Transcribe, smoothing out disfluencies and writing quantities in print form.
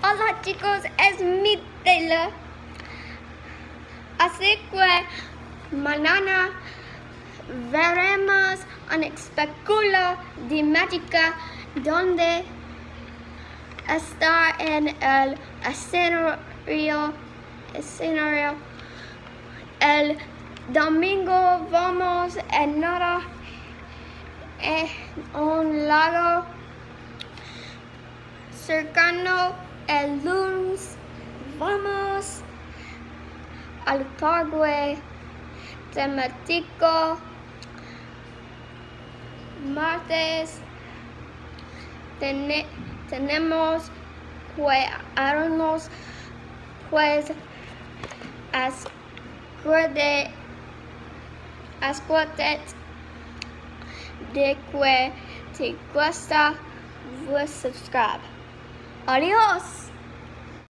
Hola chicos, es mi Taylor. Así que mañana veremos un espectáculo de mágica donde está en el escenario. El domingo vamos a nadar en un lago cercano. El lunes vamos al parque temático. Martes tenemos que irnos pues acuérdate de que te gusta, subscribe. Adiós.